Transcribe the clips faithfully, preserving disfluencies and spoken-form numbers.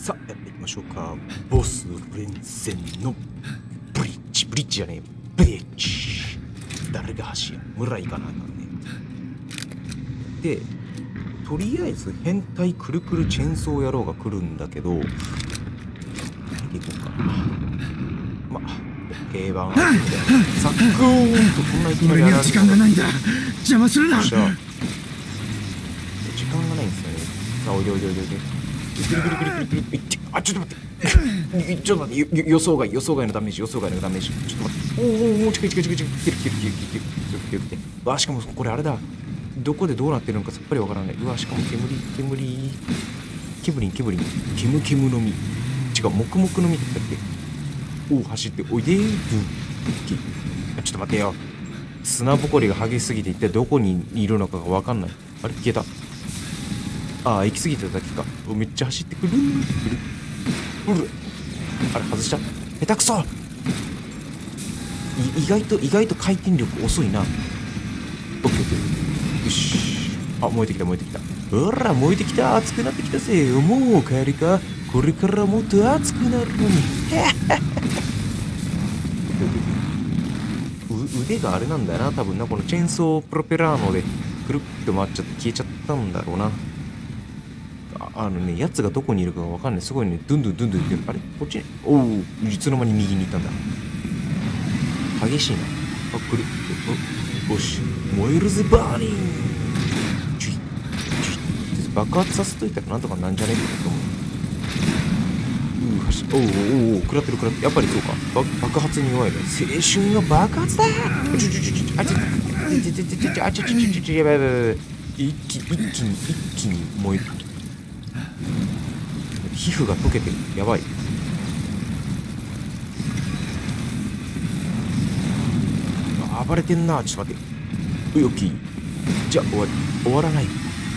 さあ、やっていきましょうか。ボス連戦のブリッジ、ブリッジじゃねえ、ブリッジ。誰が橋や村行かなあかんね。で、とりあえず変態くるくるチェーンソー野郎が来るんだけど、何で行こうかな。まあ、定番はサックーンとこんないきなり俺には時間がないんだ。邪魔するな。 時間がないんですよね。さあ、おいでおいでおいでおいで。くるくるくるくるくるくる。あ、ちょっと待って。ちょっと待って。予想外、予想外のダメージ、予想外のダメージ。ちょっと待って。おおおお、近い近い近い近い。来てる来てる来てる来てる来てる来てる来てる。わ、しかもこれあれだ。どこでどうなってるのかさっぱりわからない。うわ、しかも煙、煙。ケブリン、ケブリン。ケムケムの実。違う、黙々の実だったっけ。おお、走って、おいでー。ブン。ちょっと待ってよ。砂ぼこりが激しすぎて一体どこにいるのかがわかんない。あれ消えた。ああ、行き過ぎてただけか。めっちゃ走ってくる。くる。うる。あれ、外した。下手くそ。意外と、意外と回転力遅いな。オッケーオッケー。よし。あ、燃えてきた、燃えてきた。ほら、燃えてきた。熱くなってきたぜ。もう帰りか。これからもっと熱くなるのに。腕があれなんだよな。多分な、このチェーンソープロペラーノでくるっと回っちゃって消えちゃったんだろうな。あのね、やつがどこにいるかがわかんない。すごいね、ドゥンドゥンドゥンドゥンってる。あれこっちね。おお、いつの間に右に行ったんだ。激しいな。あ、くる。お、よし。燃えるぜ、バーニング。ちょい。ちょい。爆発させといたらなんとかなんじゃねえかと思う。うー、走っ、おうおうおう、食らってる食らってる。やっぱりそうか。爆発に弱いね。青春が爆発だー。ちょちょちょちょ、あちょちょちょちょちょちょちょ、あちょちょちょちょちょ、やばいやばいやばい。一気、一気に、一気に燃える。皮膚が溶けてる。やばい。暴れてんな。ちょっと待って。うい、オッケー。じゃあ終わり。終わらない。く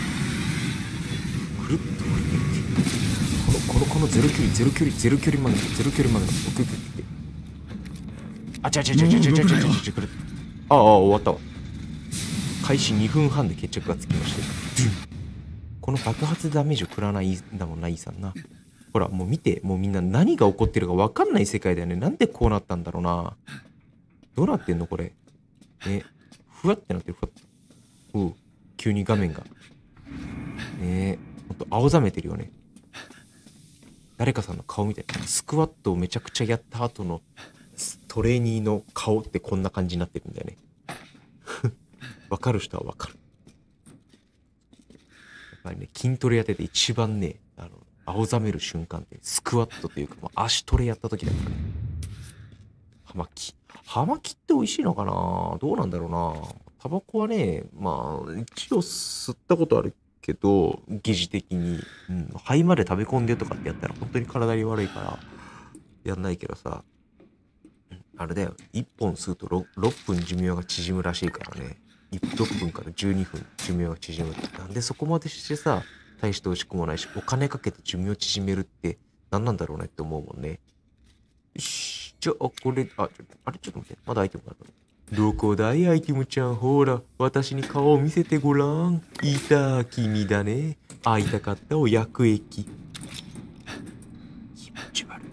るっと降りてって。この、この、このゼロ距離、ゼロ距離、ゼロ距離マグナム、ゼロ距離マグナム。オッケーオッケーオッケー。あちゃちゃちゃちゃちゃちゃちゃちゃちゃちゃ。ああ、終わったわ。開始にふんはんで決着がつきました。この爆発ダメージを食らわないんだもんな、イーさんな。ほら、もう見て、もうみんな何が起こってるか分かんない世界だよね。なんでこうなったんだろうな。どうなってんのこれ。ね。ふわってなってる、ふわって。おう、急に画面が。ねえ、ほんと青ざめてるよね。誰かさんの顔みたいな。スクワットをめちゃくちゃやった後のトレーニーの顔ってこんな感じになってるんだよね。わかる人はわかる。やっぱりね、筋トレやってて一番ね、あの、青ざめる瞬間ってスクワットというか、もう足トレやった時だからね。葉巻。葉巻って美味しいのかな。どうなんだろうな。タバコはね、まあ、一応吸ったことあるけど、疑似的に、うん、肺まで食べ込んでとかってやったら本当に体に悪いから、やんないけどさ、あれだよ、いっぽん吸うと 6, ろっぷん寿命が縮むらしいからね。ろっぷんからじゅうにふん寿命が縮む。なんでそこまでしてさ、大して美味しくもないし、お金かけて寿命縮めるって何なんだろうねって思うもんね。よし、じゃあ、これ、あ、ちょっと、あれ、ちょっと待って、まだアイテムがある。どこだい、アイテムちゃん。ほら、私に顔を見せてごらん。いた、君だね。会いたかったお薬液。気持ち悪い。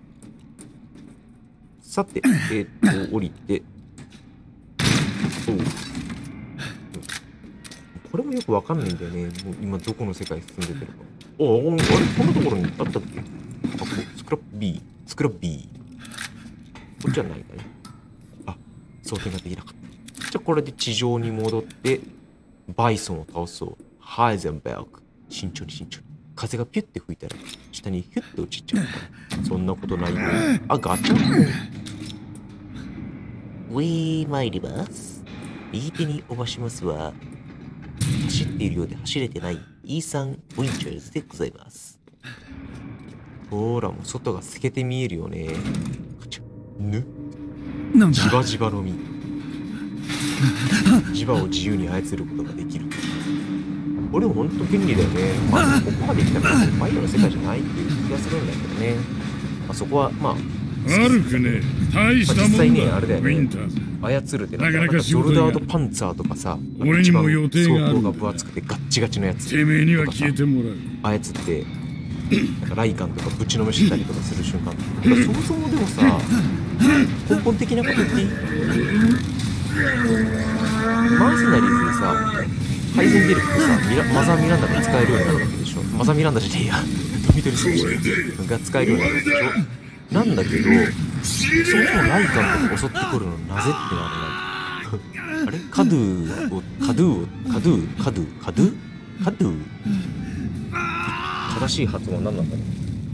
さて、えー、っと、降りて。おう。これもよくわかんないんだよね。もう今どこの世界進んでてるか。おお、あれ、こんなところにあったっけ。あ、ここ、スクラップ B。スクラップ B。こっちはないかね。あ、装填ができなかった。じゃあこれで地上に戻って、バイソンを倒そう。ハイゼンベルク。慎重に慎重に。風がピュッて吹いたら、下にヒュッて落ちちゃうから。そんなことないよ。あ、ガチャン。ウィー参ります。右手に伸ばしますは、走っているようで走れてないイーサン・ウィンチャーズでございます。ほら、もう外が透けて見えるよね。ぬなんだ。 ジバジバの実。ジバを自由に操ることができる。これほんと便利だよね。まあ、ここまで来たらバイオの世界じゃないっていう気がするんだけどね。まあ、そこは、まあ、 悪くね。大したもんだ。 まあ、実際ね、あれだよね。 ウィンターズ。 操るってなかなかゾルダードパンツァーとかさ、 俺にも予定がある。 装甲が分厚くてガッチガチのやつ。 てめえには消えてもらう。 操って、 なんかライカンとかぶちのめしたりとかする瞬間、そもそもでもさ根本的なこと言っていい？マーセナリーズでさハイゼンベルクとさミラマザー・ミランダが使えるようになるわけでしょ。マザー・ミランダじゃねえやドミトリスが使えるようになるわけでしょ。なんだけどそもそもライカンとか襲ってくるのなぜってなるなあれカドゥをカドゥをカドゥカドゥカドゥカドゥ正しい発音は何なんだろ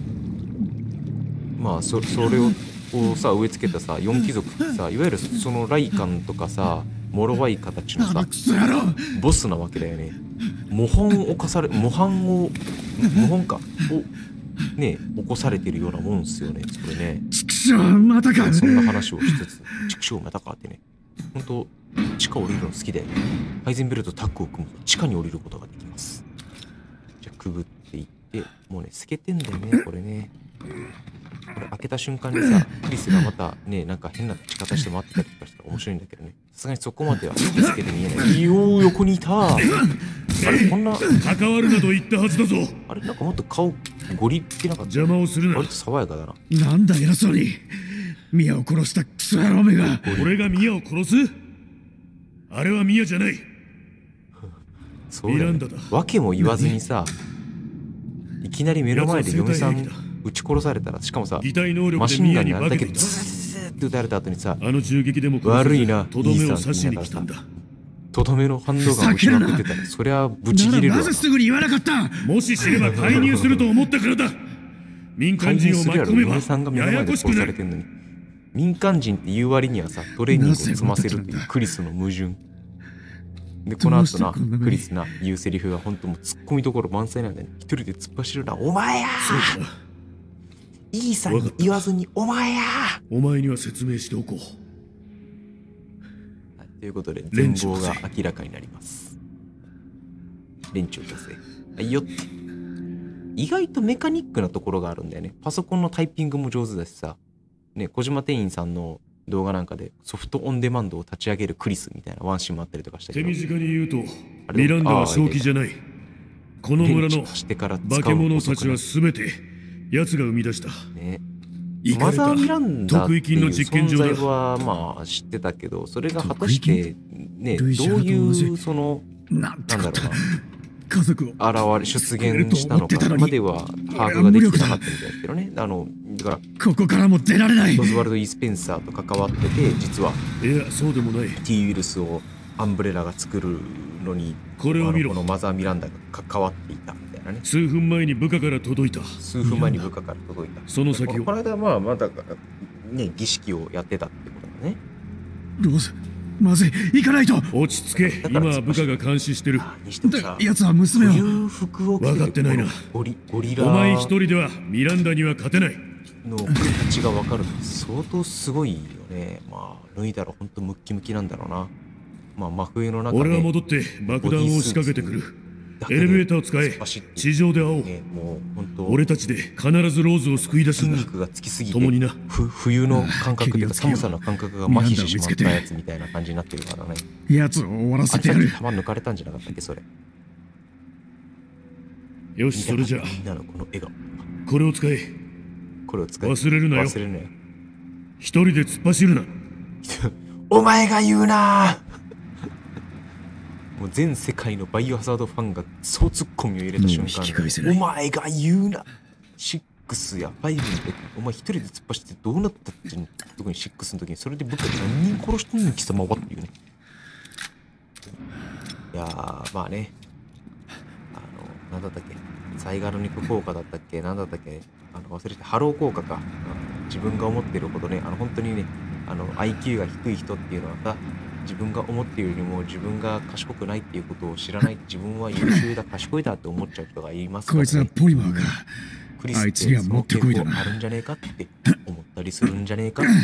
う。まあ そ, それををさ植え付けたさよん貴族ってさいわゆるそのライカンとかさもろわい形のさボスなわけだよね。模範を犯され模範を模範かをね起こされてるようなもんですよねそれね。 畜生またか。 そんな話をしつつ畜生またかってね本当地下降りるの好きでハイゼンベルトタッグを組むと地下に降りることができます。じゃあくぐっていってもうね透けてんだよねこれね。これ開けた瞬間にさクリスがまたねなんか変な立ち方して待ってたりとかしたら面白いんだけどね。さすがにそこまでは透けて見えない。よー横にいた。あれこんな関わるなと言ったはずだぞ。 あれなんかもっと顔ゴリってなかった。 邪魔をするな。 割と爽やかだな。 なんだ偉そうにミヤを殺したクソ野郎めが。俺がミヤを殺す？あれはミヤじゃない。 そうだよね。わけも言わずにさいきなり目の前で嫁さん撃ち殺されたらしかもさマシンガンにあれだけズーって撃たれた後にさあの銃撃でも悪いなとどめを刺しに来たんだ。 とどめのハンドガンを撃ちまくってたらそりゃブチ切れるわな。 なぜすぐに言わなかった。もし知れば介入すると思ったからだ。民間人を巻き込めば嫁さんが目の前で殺されてんのに民間人って言う割にはさトレーニングを積ませるっていうクリスの矛盾でこの後なクリスな言うセリフが本当もうツッコミどころ満載なんだよね。一人で突っ走るなお前やーイーサンに言わずにお前やーお前には説明しておこう、 はい、ということで全貌が明らかになります。連中女性はいよって意外とメカニックなところがあるんだよね。パソコンのタイピングも上手だしさね小島店員さんの動画なんかでソフトオンデマンドを立ち上げるクリスみたいなワンシーンもあったりとかしたけど手短に言うとミランダは正気じゃない。この村の化け物たちは全て奴が生み出した、ね、 マザー・ミランダっていう存在はまあ知ってたけどそれが果たしてねどういうそのなんだろうな家族を現れ出現したのかまでは把握ができてなかったみたいですけどね。あのだからここからも出られない。 オズワルド・イー・スペンサーと関わってて実はいやそうでもない。 T ウイルスをアンブレラが作るのにこれを見ろ。 このマザー・ミランダが関わっていたみたいなね。 数分前に部下から届いた。 数分前に部下から届いた。 その先をこの間まあまだね儀式をやってたってことだね。 ローズまずい行かないと。落ち着け。今は部下が監視してる。奴は娘を。 服を分かってないな。 ゴリゴリラお前一人ではミランダには勝てない。 の形が分かるの相当すごいよね。まあ脱いだら本当ムッキムキなんだろうな。まあ真冬の中で、 俺は戻って爆弾を仕掛けてくる。エレベーターを使え。地上で会おう。ね、もう本当俺たちで必ずローズを救い出すんだ。 筋肉がつきすぎて共にな。 ふ冬の感覚というか寒さの感覚が麻痺してしまったやつみたいな感じになってるからね。 奴を終わらせてやる。 弾抜かれたんじゃなかったっけそれ。 よしそれじゃあみんなのこの笑顔。 これを使え。 これを使え。 忘れるなよ。 忘れるなよ。 一人で突っ走るな。 お前が言うな。もう全世界のバイオハザードファンが総ツッコミを入れた瞬間、お前が言うな。シックスやファイブの時お前一人で突っ走ってどうなったって特にシックスの時にそれで部下何人殺してんの貴様はっていうね。いやーまあねあのなんだったっけサイガロニク効果だったっけなんだったっけあの忘れてハロー効果か。自分が思っているほどねあの本当にねあの アイキュー が低い人っていうのはさ自分が思っているよりも自分が賢くないっていうことを知らない。自分は優秀だ賢いだって思っちゃう人がいますからね。 こいつはポリマーか。 クリスってその傾向あるんじゃねえかって思ったりするんじゃねえか。うんうんうん。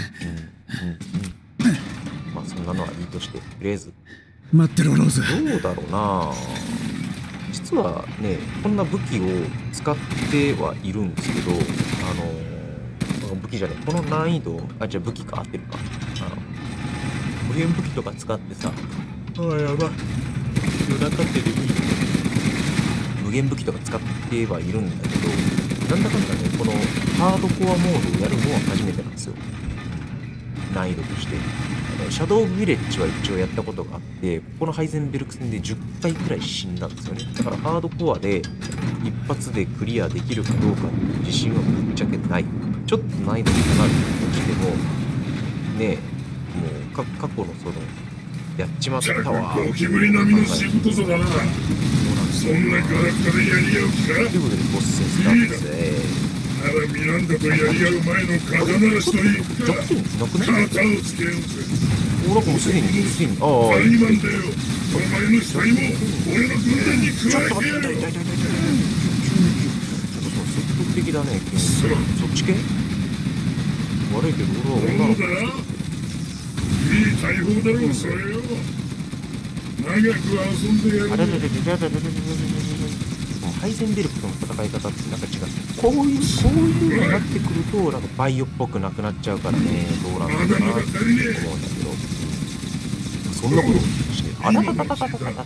まあそんなのはいいとしてとりあえず待ってろローズ。 どうだろうな。実はねこんな武器を使ってはいるんですけどあの武器じゃねえこの難易度あじゃあ武器か合ってるかあの無限武器とか使ってさあやばい夜中ってできる無限武器とか使ってはいるんだけどなんだかんだね、このハードコアモードをやるのは初めてなんですよ。難易度として。シャドウ・ヴィレッジは一応やったことがあって、ここのハイゼンベルク戦でじゅっかいくらい死んだんですよね。だからハードコアで一発でクリアできるかどうかっていう自信はぶっちゃけない。ちょっと難易度が下がるとしても、ねえ、もうか過去のその、やっちまったわ。 ゴキブリ並みのしぶとさだな。そんなガラクタでやり合う気か。 ということでボス戦スタートですね。 ならミランダとやり合う前の肩慣らしといくか。肩をつけようぜ。 おら、もうすでに、すでに、ああ、 サイマンだよ。お前の死体も俺の軍団に加えてやる。 ちょっと積極的だね、君。そっち系悪いけど、俺は女の子だ。 いい大砲だろう、それよ。長く遊んでやる。 あらららららららららら。ハイゼンベルクとの戦い方ってなんか違う。こういう、こういうのになってくると、なんかバイオっぽくなくなっちゃうからね、どうなんだろうなって思うんだけど。そんなことして、あらららららららららら。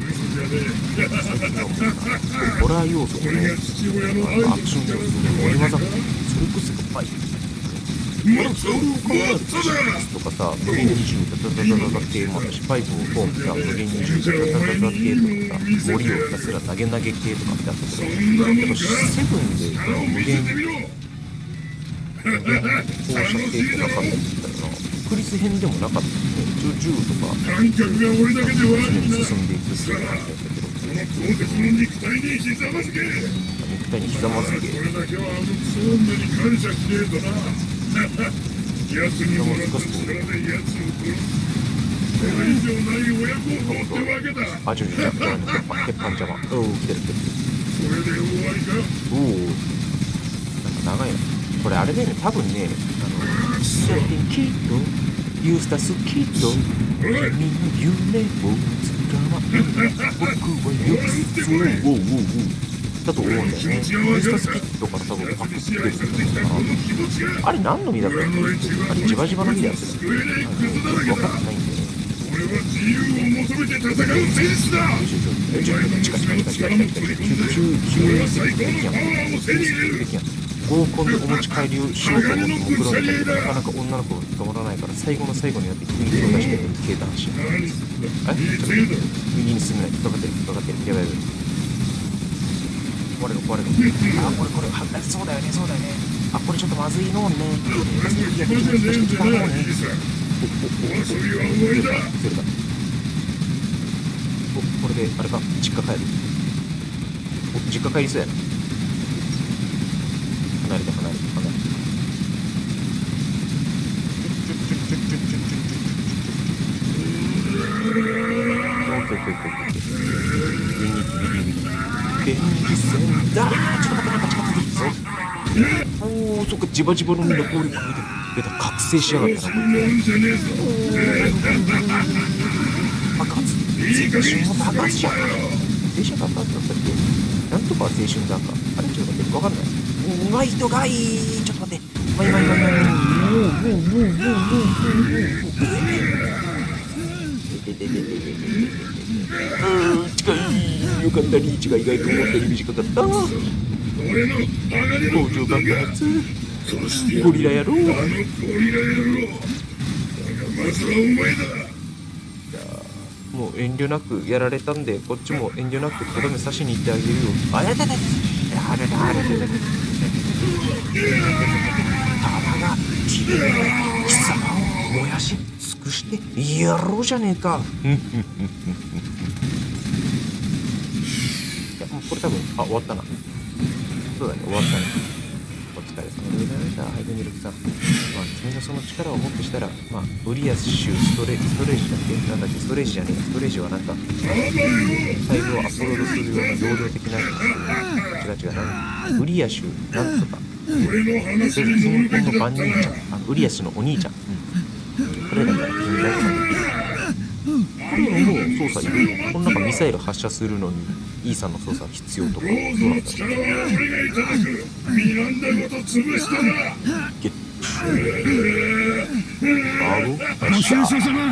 ホラー要素もね、アクション要素も割り技も、それこそがバイオ。これをソウルを考えるとかさ、無限にじゅうダダダダダ系もあったし、パイプをポンってさ、無限にじゅうダダダダダ系とかさ、森をひたすら投げ投げ系とかってあったけど、やっぱセブンでこの無限、無限放射系ってなかったんだよな。クリス編でもなかったよね。一応じゅうとか、常に進んでいくっていう感じだったけど、 肉体にひざまずけ。 肉体にひざまずけ。 これだけはあのクソ女に感謝しねえとな。奴にもらった力で奴を殺す。これ以上ない親孝行ってわけだ。 あ、ちょちょちょ、鉄板邪魔。おお、来てる来てる。 これで終わりか。 おお。なんか長いな。これあれだよね、多分ね、あの、シャテンキッド、ユースタスキッド、君の夢をつかまえ、僕はよくそう、おうおうおう。だと思うんだよね。ユースタスキッドから多分パクってるんだから、あれ何の実だったっけ？あれジバジバの実だったっけ？分かってないんだよね。 俺は自由を求めて戦う戦士だ。 え、ちょっと近々近々近々近々 俺は最高のパワーを手に入れる。 合コンでお持ち帰りをしようと思っても黒みたいけど、なかなか女の子が捕まらないから、最後の最後になってクイズを出してる消えた話。え？ちょっと右に進めない。引っかかってる引っかかってる。やばいやばい。壊れる壊れる。あ、これこれ、はそうだよねそうだよね。あ、これちょっとまずいのね。いや、来た来た来たのね。お、これであれか、実家帰る。お、実家帰りそうやな。離れて離れて離れて。オッケーオッケーオッケーオッケー。右に右に右に。電気線だー。ちょっと待って、なんか近づいてきたぞ。おお、そっか、ジバジバの実の氷が出た。覚醒しやがったな、これ。爆発。青春も爆発じゃん。青春爆発だったっけ？なんとか青春だか。あれちょっと待って、わかんない。うまい人がいい。ちょっと待って。わいわいわいわい。うん、近い。よかった、リーチが意外と思ったより短かった。工場爆発。ゴリラ野郎。 あのゴリラ野郎。だがまずはお前だ。 もう遠慮なくやられたんで、こっちも遠慮なくとどめ刺しに行ってあげるよ。あれだだだあれだあれだだだ玉がきれいな貴様を燃やし尽くしてやろうじゃねえか。いや、もうこれ多分、あ、終わったな。そうだね、終わったね。お疲れ様でございました。ハイドミルクさん。まあ、君のその力をもってしたら、まあ、ウリアス州ストレストレージだっけなんだっけストレージじゃねえか。ストレージはなんか、細胞をアップロードするような容量的な、違う違う、なんウリア州なんとか。それその子の番人ちゃん。あ、ウリアスのお兄ちゃん。うん。これだから君がさんできる。これもう操作いる。この中ミサイル発射するのに、イーさんの操作必要とか、どうなんだろう。 ミランダごと潰したな。 ゲッバーゴご愁傷様。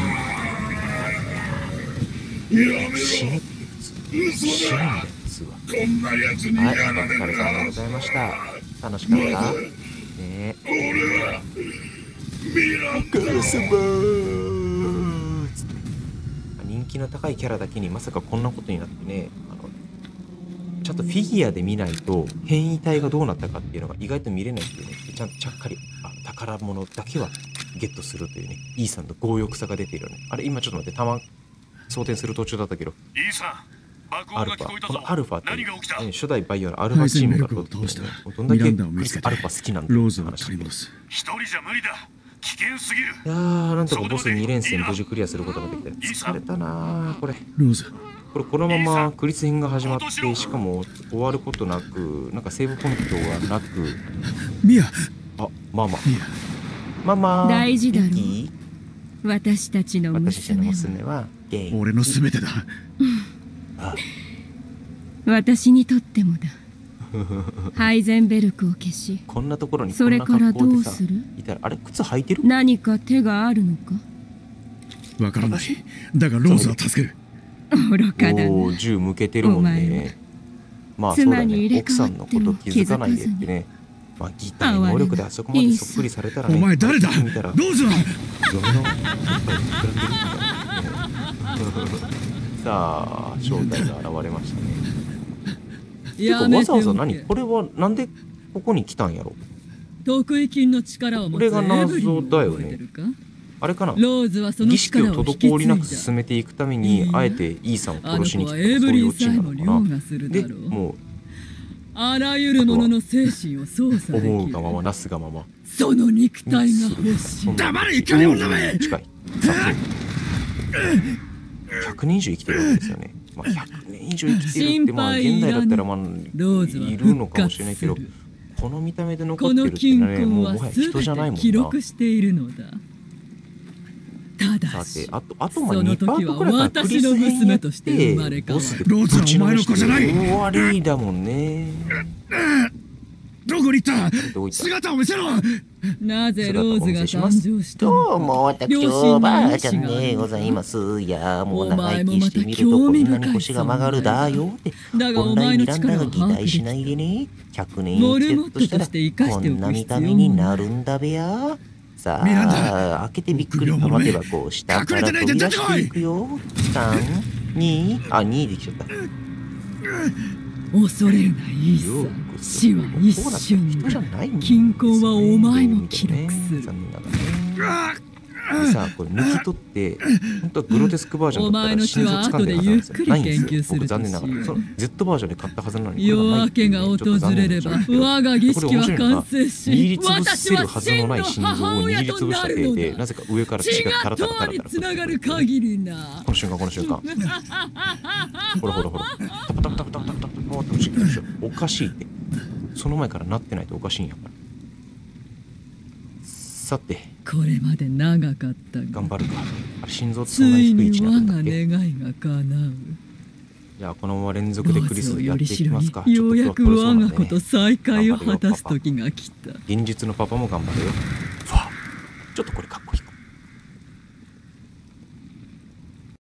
やめろ。 死ぬって普通。死ぬんだよ普通は。 こんなやつにはい、 やお疲られるな。 れ様でございました。楽しかったねえ。 俺はミランダお母様つって人気の高いキャラだけにまさかこんなことになってね、あのちゃんとフィギュアで見ないと変異体がどうなったかっていうのが意外と見れないっていうね。ちゃんとちゃっかりあ宝物だけはゲットするというね、イーさんの強欲さが出ているよね。あれ今ちょっと待って、弾装填する途中だったけど、 イーさん、爆アルファ、 音が聞こえたぞ。 このアルファって何が起きた？ 初代バイオのアルファチームがどんだけクリスアルファ好きなんだローズを取り戻す。 一人じゃ無理だ。危険すぎる。 いやー、なんとかボスに連戦無事クリアすることができた。疲れたなーこれ。 ローズ。 これこのままクリス編が始まってしかも終わることなく、なんかセーブポイントがなく。 ミア。 あ、ママ。ママ。 大事だろう。 いい私たちの私たちの娘娘はゲイ。 俺の全てだ。 あ私にとってもだ。ハイゼンベルクを消し、 こんなところにこそんなれからど格好でさうする？ いたら、あれ靴履いてる？ 何か手があるのか？ わからない。だがローズは助ける。 愚かだな。 おー、銃向けてるもんお前ね。まあそうだ妻に入れね。奥さんのこと気づかないでってね。まあ擬態能力であそこまでそっくりされたらね。 お前誰だ？ロ見たらーズは。 嫁のおっぱい膨らんでるみたいなね。さあ正体が現れましたね。てかわざわざ何これはなんでここに来たんやろ。 得意金の力を持つこれが謎だよねエブリンを覚えてるか？ あれかな。 ローズはその儀式を力を引き継いだ。 滞りなく進めていくためにあえてイーさんを殺しに来た、そういうオチなのかな。でもうあらゆるものの精神を操作できる。 思うがままなすがままその肉体が欲しい。 黙れ、怒りを黙れ。 近い。ひゃくねん以上生きてるわけですよね。まあ、ひゃくねん以上生きてるって、まあ、現代だったら、まあ、いるのかもしれないけど、この見た目で残ってるってね、もうもはや人じゃないもんな。 記録しているのだ。ただし、 さて、あと、あとまあにパートくらいからクリ私のス編やっ娘として生まれて、 変わる。 ボスでローズはお前の子じゃない。 終わりだもんね。 どこに行った？ どこ行った姿を見せろ。 なぜローズが誕生したどのか。 うも、私、おばあちゃんでございます。いや、もう長生きしてみるとこんなに腰が曲がるだよって。 だがお本来ミ前の力ランダが擬を把握でき態しないでね。ひゃくねんモ生きてルモットとるとしたら、 して生かしこておくんな見た必要も目になるんだべや。さミランあ、開けてびっくり玉手箱を下から飛び出していくよ。さん、に、あ、にできちゃった。 恐れるなイーサ。死は一瞬だ。均衡はお前も記録する。 残念ながらね。でさ、これ抜き取って本当はグロテスクバージョンだったら心臓掴んでるはずなんですよ。ないんですよ。僕残念ながらその Z バージョンで買ったはずなのに夜明けが訪れれば我が儀式は完成し、 握りつぶせるはずのない心臓を握りつぶしたせいでなぜか上から血がタラタラタラタラにつながる限りな。 この瞬間この瞬間ほらほらほらタパタパタパタパタパタパタおかしいってその前からなってないとおかしいんやから。さてこれまで長かったが頑張るか。あれ心臓ってそつんなにいに低い位置にあ我がるんだっけ。 願いが叶う。 じゃあこのまま連続でクリスローズをよやっていりしろにきますか。 ようやく我が子とちょ再会を果たす時が来た。 現実のパパも頑張るよ。ファちょっとこれかっ